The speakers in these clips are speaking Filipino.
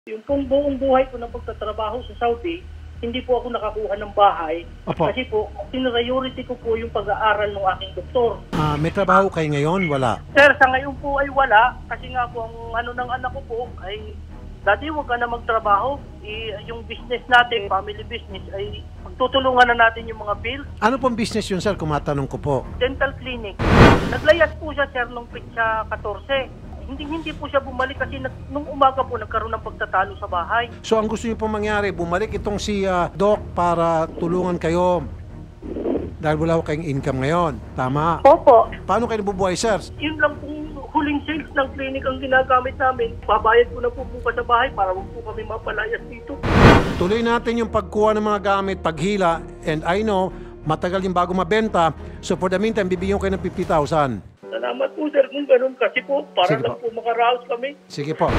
Yung pong buong buhay ko na pagtatrabaho sa Saudi, hindi po ako nakakuha ng bahay. Opo. Kasi po, priority ko po yung pag-aaral ng aking doktor. May trabaho kayo ngayon? Wala. Sir, sa ngayon po ay wala. Kasi nga po, ang ano ng anak ko po ay, dati huwag ka na magtrabaho. Yung business natin, family business, ay magtutulungan na natin yung mga bills. Ano pong business yun, sir, kung matanong ko po? Dental clinic. Naglayas po siya, sir, nung pitsa 14. Hindi po siya bumalik kasi nung umaga po nagkaroon ng pagtatalo sa bahay. So ang gusto niyo pong mangyari, bumalik itong si Doc para tulungan kayo dahil wala ko kayong income ngayon. Tama? Opo. Paano kayo nabubuhay, sir? Yun lang pong huling sales ng clinic ang ginagamit namin. Babayad ko na po bukas sa bahay para huwag po kami mapalayas dito. Tuloy natin yung pagkuha ng mga gamit, paghila, and I know, matagal yung bago mabenta. So for the meantime, bibigyan ko kayo ng 50,000. Salamat po, sir, kung ganun kasi po, para Sige lang po. po makaraos kami. Sige po.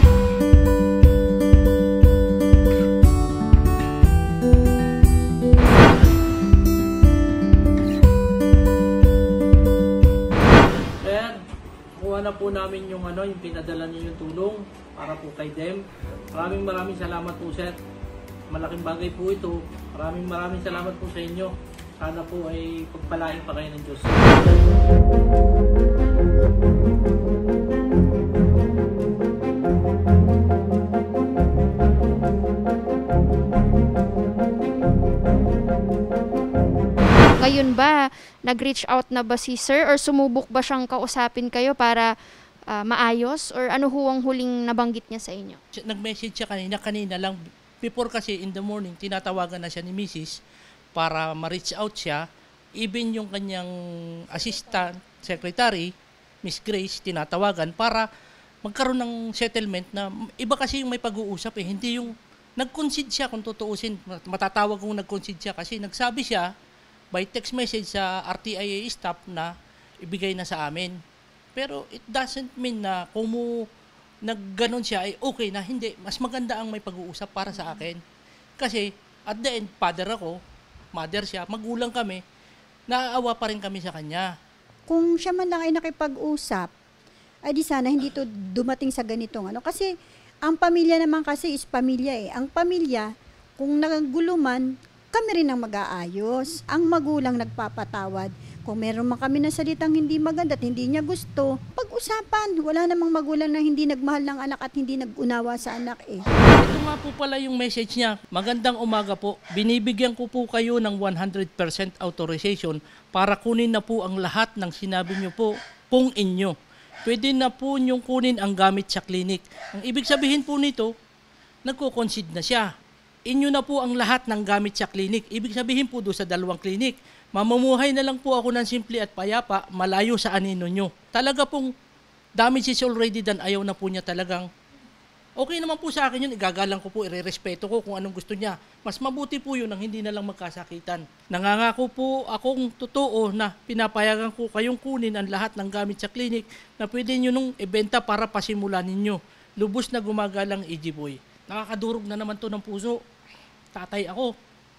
Sir, kuha na po namin yung yung pinadala niyo yung tulong para po kay Dem. Maraming salamat po, sir. Malaking bagay po ito. Maraming salamat po sa inyo. Sana po ay pagpalain pa kayo ng Diyos. Ngayon ba, nag-reach out na ba si sir or sumubok ba siyang kausapin kayo para maayos? Or ano huwang huling nabanggit niya sa inyo? Nag-message siya kanina lang. Before kasi in the morning, tinatawagan na siya ni Mrs. para ma-reach out siya. Even yung kanyang assistant, secretary, Miss Grace, tinatawagan para magkaroon ng settlement na iba kasi yung may pag-uusap hindi yung nag-concede siya kung tutuusin. Matatawag kung nag-concede siya kasi nagsabi siya by text message sa RTIA staff na ibigay na sa amin. Pero it doesn't mean na kung nagganon siya ay okay na, hindi. Mas maganda ang may pag-uusap para sa akin. Kasi at the end, father ako, mother siya, magulang kami, naaawa pa rin kami sa kanya. Kung siya man lang ay nakipag-usap, ay di sana hindi to dumating sa ganitong Kasi ang pamilya naman kasi is pamilya Ang pamilya, kung naggulo man, kami rin ang mag-aayos. Ang magulang nagpapatawad. Kung meron man kami na salitang hindi maganda at hindi niya gusto, pag-usapan. Wala namang magulang na hindi nagmahal ng anak at hindi nag-unawa sa anak Ito nga po pala yung message niya. Magandang umaga po. Binibigyan ko po kayo ng 100% authorization para kunin na po ang lahat ng sinabi niyo po kung inyo. Pwede na po niyong kunin ang gamit sa clinic. Ang ibig sabihin po nito, nagko-concede na siya. Inyo na po ang lahat ng gamit sa clinic. Ibig sabihin po doon sa dalawang clinic, mamumuhay na lang po ako ng simple at payapa, malayo sa anino nyo. Talaga pong damage is already done, ayaw na po niya talagang. Okay naman po sa akin yun, igagalang ko po, irerespeto ko kung anong gusto niya. Mas mabuti po yun ang hindi na lang magkasakitan. Nangangako po akong totoo na pinapayagan ko kayong kunin ang lahat ng gamit sa clinic na pwede nyo nung ibenta para pasimulan ninyo. Lubos na gumagalang EG Boy. Nakakadurog na naman to ng puso. Tatay ako.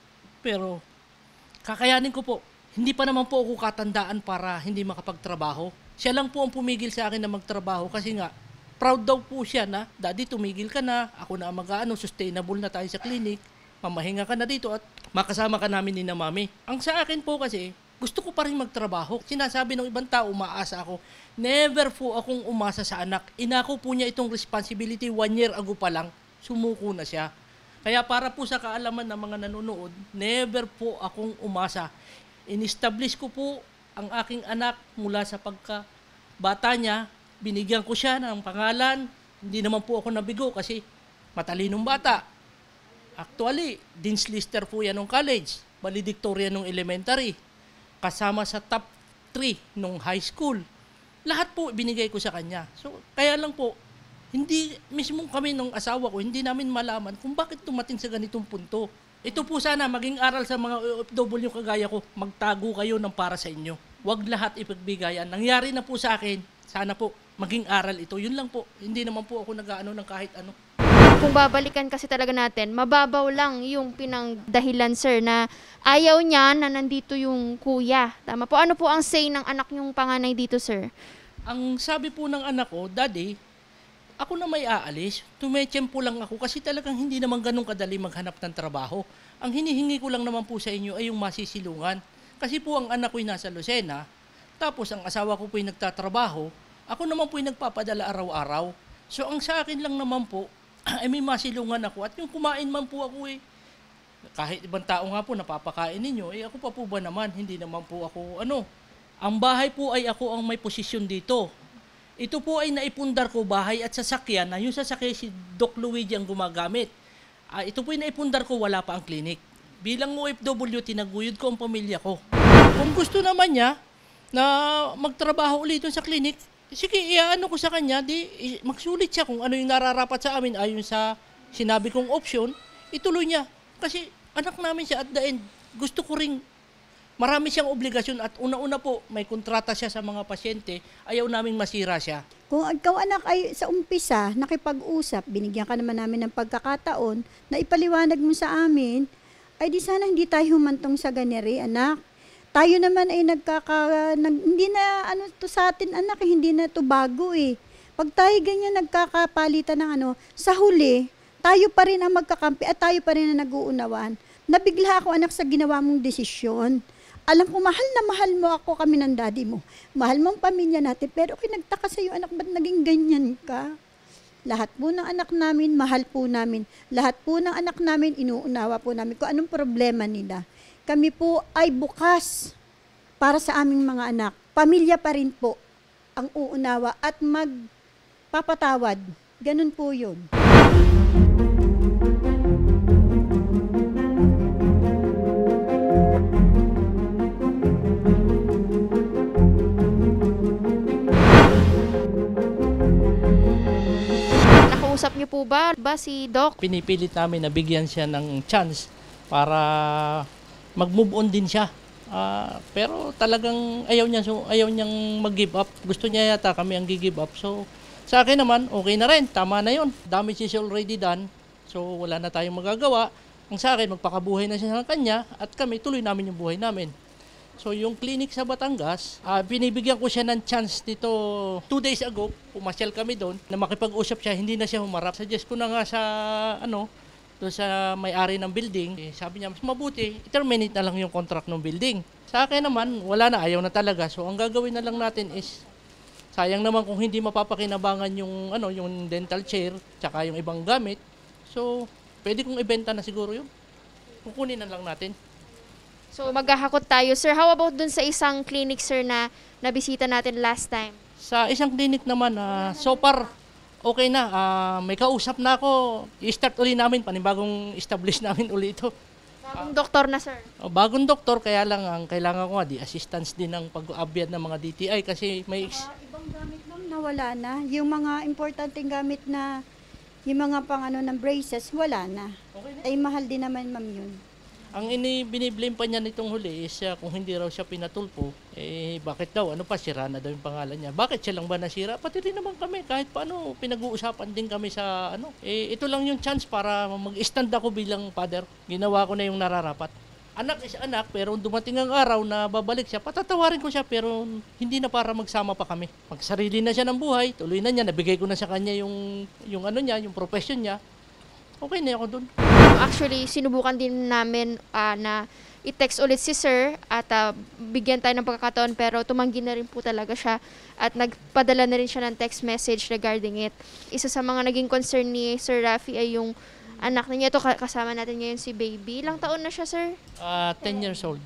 Pero kakayanin ko po. Hindi pa naman po ako katandaan para hindi makapagtrabaho. Siya lang po ang pumigil sa akin na magtrabaho kasi nga proud daw po siya na, Daddy, tumigil ka na. Ako na ang sustainable na tayo sa clinic. Mamahinga ka na dito at makasama ka namin ni na Mami. Ang sa akin po kasi, gusto ko pa rin magtrabaho. Sinasabi ng ibang tao, umaasa ako. Never po akong umasa sa anak. Inako po niya itong responsibility 1 year ago pa lang. Sumuko na siya. Kaya para po sa kaalaman ng mga nanonood, never po akong umasa. In-establish ko po ang aking anak mula sa pagkabata niya. Binigyan ko siya ng pangalan. Hindi naman po ako nabigo kasi matalinong bata. Actually, Dean's Lister po yan ng college. Valedictorian ng elementary. Kasama sa top 3 nung high school. Lahat po binigay ko sa kanya. So, kaya lang po, hindi mismo kami ng asawa ko, hindi namin malaman kung bakit tumating sa ganitong punto. Ito po sana maging aral sa mga OFW kagaya ko, magtago kayo ng para sa inyo. Huwag lahat ipagbigayan. Nangyari na po sa akin, sana po maging aral ito. Yun lang po, hindi naman po ako nag-aano ng kahit ano. Kung babalikan kasi talaga natin, mababaw lang yung pinangdahilan, sir, na ayaw niya na nandito yung kuya. Tama po. Ano po ang say ng anak niyong panganay dito, sir? Ang sabi po ng anak ko, Daddy, ako na may aalis, tumetsempo lang ako kasi talagang hindi naman ganun kadali maghanap ng trabaho. Ang hinihingi ko lang naman po sa inyo ay yung masisilungan. Kasi po ang anak ko'y nasa Lucena, tapos ang asawa ko po'y nagtatrabaho, ako naman po'y nagpapadala araw-araw. So ang sa akin lang naman po, ay may masilungan ako at yung kumain man po ako kahit ibang tao nga po napapakain ninyo, ako pa po ba naman, hindi naman po ako Ang bahay po ay ako ang may posisyon dito. Ito po ay naipundar ko bahay at sasakyan na yung sasakyan si Doc Luigi ang gumagamit. Ito po ay naipundar ko, wala pa ang clinic. Bilang OFW, tinaguyod ko ang pamilya ko. Kung gusto naman niya na magtrabaho ulit sa clinic, sige, iaano ko sa kanya, magsulit siya kung ano yung nararapat sa amin ayon sa sinabi kong option, ituloy niya. Kasi anak namin siya at the end, gusto ko ring marami siyang obligasyon at una-una po, may kontrata siya sa mga pasyente, ayaw naming masira siya. Kung ikaw anak ay sa umpisa, nakipag-usap, binigyan ka naman namin ng pagkakataon na ipaliwanag mo sa amin, ay di sana hindi tayo humantong sa ganeri, anak. Tayo naman ay hindi na to sa atin, anak, hindi na to bago eh. Pag tayo ganyan nagkakapalitan ng sa huli, tayo pa rin ang magkakampi at tayo pa rin ang nag-uunawaan. Nabigla ako, anak, sa ginawa mong desisyon. Alam ko, mahal na mahal mo ako, kami ng daddy mo. Mahal mo ang pamilya natin, pero nagtaka sa'yo, anak, ba't naging ganyan ka? Lahat po ng anak namin, mahal po namin. Lahat po ng anak namin, inuunawa po namin kung anong problema nila. Kami po ay bukas para sa aming mga anak. Pamilya pa rin po ang uunawa at magpapatawad. Ganun po yun. Nakausap niyo po ba si Doc? Pinipilit namin na bigyan siya ng chance para mag-move on din siya. Pero talagang ayaw niyang mag-give up. Gusto niya yata kami ang gi-give up. So sa akin naman, okay na rin. Tama na yon. Damage is already done. So wala na tayong magagawa. Ang sa akin, magpakabuhay na siya sa kanya at kami tuloy namin yung buhay namin. So yung clinic sa Batangas, binibigyan ko siya ng chance dito 2 days ago. Pumasyal kami doon na makipag-usap siya, hindi na siya humarap. Suggest ko na nga sa doon sa may-ari ng building. Sabi niya, mas mabuti, i-terminate na lang yung contract ng building. Sa akin naman, wala na, ayaw na talaga. So ang gagawin na lang natin is, sayang naman kung hindi mapapakinabangan yung dental chair, tsaka yung ibang gamit. So pwede kong ibenta na siguro yun. Kukunin na lang natin. So maghahakot tayo. Sir, how about dun sa isang clinic, sir, na nabisita natin last time? Sa isang clinic naman, so far, okay na. May kausap na ako. I-start uli namin, panibagong establish namin uli ito. Bagong doktor na, sir. Bagong doktor, kaya lang ang kailangan ko di assistance din ng pag-abyad ng mga DTI kasi may... Ibang gamit lang nawala na. Yung mga importanteng gamit na, yung mga ng braces, wala na. Ay mahal din naman, ma'am, yun. Ang biniblame pa niya nitong huli is kung hindi raw siya pinatulpo, bakit daw? Sira na daw yung pangalan niya. Bakit siya lang ba nasira? Pati rin naman kami, kahit paano, pinag-uusapan din kami sa ito lang yung chance para mag-stand ako bilang father. Ginawa ko na yung nararapat. Anak is anak, pero dumating ang araw na babalik siya, patatawarin ko siya, pero hindi na para magsama pa kami. Magsarili na siya ng buhay, tuloy na niya, nabigay ko na sa kanya yung yung profession niya. Okay na ako dun. Actually, sinubukan din namin na i-text ulit si sir at bigyan tayo ng pagkakataon, pero tumanggi na rin po talaga siya at nagpadala na rin siya ng text message regarding it. Isa sa mga naging concern ni Sir Rafi ay yung anak niya. Ito, kasama natin ngayon si baby. Ilang taon na siya, sir? 10 years old.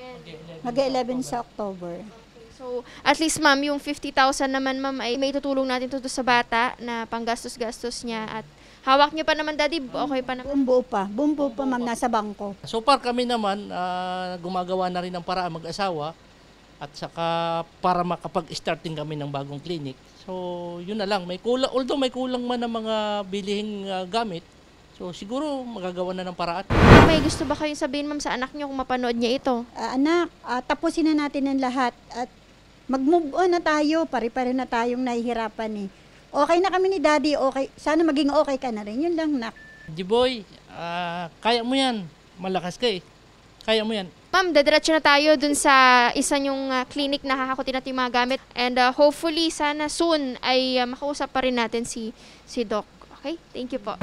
Mag-11 sa October. So, at least ma'am, yung 50,000 naman ma'am ay may tutulong natin to sa bata na panggastos-gastos niya at hawak niyo pa naman, daddy, okay pa naman. Bumbo pa, ma'am, nasa bangko. So far kami naman, gumagawa na rin ng paraan mag-asawa at saka para makapag-start din kami ng bagong clinic. So yun na lang, although may kulang man ng mga bilihing gamit, so siguro magagawa na ng paraan. May gusto ba kayong sabihin, ma'am, sa anak niyo kung mapanood niya ito? Anak, tapusin na natin ang lahat at mag-move on na tayo, pare-pare na tayong nahihirapan eh. Okay na kami ni daddy, okay. Sana maging okay ka na rin. Yun lang, nak. Jiboy, kaya mo yan. Malakas ka eh. Kaya mo yan. Ma'am, dadiretso na tayo dun sa isa yung clinic na hahakutin natin yung mga gamit. And hopefully, sana soon ay makausap pa rin natin si Doc. Okay? Thank you po.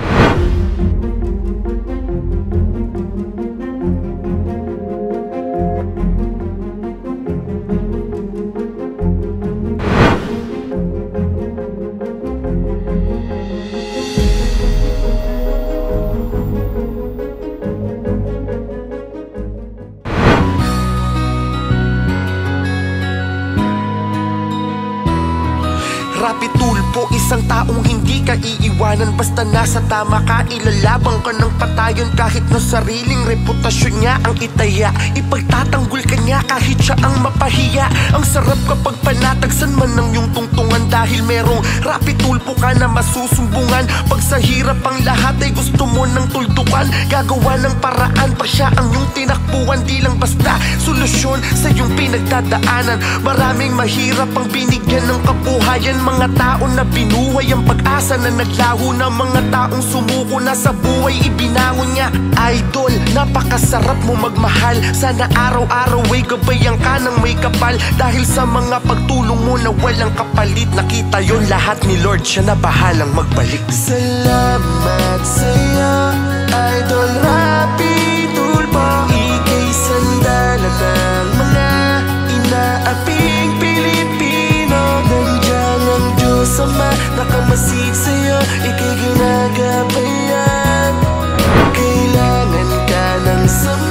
Rapi tulpo, isang taong hindi ka iiwanan. Basta nasa tama ka, ilalabang ka ng patayon. Kahit na sariling reputasyon niya ang itaya, ipagtatanggol ka niya kahit siya ang mapahiya. Ang sarap kapag panatagsan man ng iyong tungtungan, dahil merong rapi tulpo ka na masusumbungan. Pag sa hirap ang lahat ay gusto mo ng tuldukan, gagawa ng paraan pag siya ang iyong tinakbuhan. Di lang basta solusyon sa iyong pinagdadaanan. Maraming mahirap ang binigyan ng kabuhayan, mga tao na binuhay ang pag-asa na naglaho na, mga taong sumuko na sa buhay ibinangon niya. Idol, napakasarap mo magmahal, sana araw-araw ay gabayan ka ng may kapal. Dahil sa mga pagtulong mo na walang kapalit, nakita yon lahat ni Lord, siya na bahalang magbalik. Salamat sa'yo, Idol Rapi Tulpo. Ika'y sandala ng mga inaaping Pilipino. Nandiyan ang Diyos Ama, nakamasid sa'yo, ika'y ginagabayan. Kailangan ka ng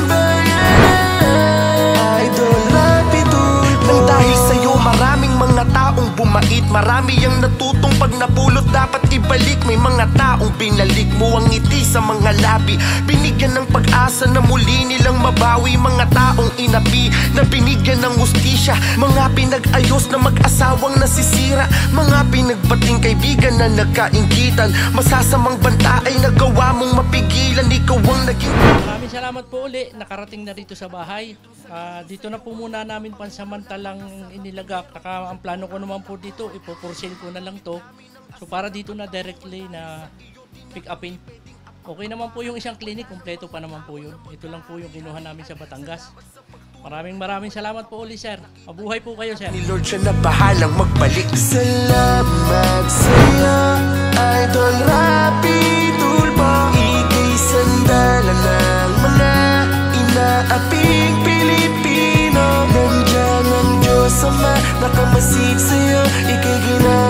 sambayan, Idol Rapi Tulpo. Nang dahil sa'yo maraming mga taong bumait, marami ang natutong pag napulot dapat ibalik. May mga taong binalik mo ang ngiti sa mga labi, binigyan ng pag-asa na muli nilang mabawi. Mga taong inapi na binigyan ng hustisya, mga pinag-ayos na mag-asawang nasisira, mga pinagbating kaibigan na nagkainggitan. Masasamang banta ay nagawa mong mapigilan, ikaw ang naging... Maraming salamat po uli, nakarating na dito sa bahay. Dito na po muna namin pansamantalang inilagak. Ang plano ko naman po dito, ipopursil ko na lang to. So para dito na directly na pick upin. Okay naman po yung isang clinic, kumpleto pa naman po yun. Ito lang po yung kinuha namin sa Batangas. Maraming salamat po uli, sir. Mabuhay po kayo, sir. Ni Lord, siya na bahalang magbalik. Salamat sa'yo, Idol Rapi Tulpo. Ika'y sandala ng mga inaaping Pilipino. Nandiyan ang Diyos Ama, nakamasid sa'yo, ika'y ginagawa.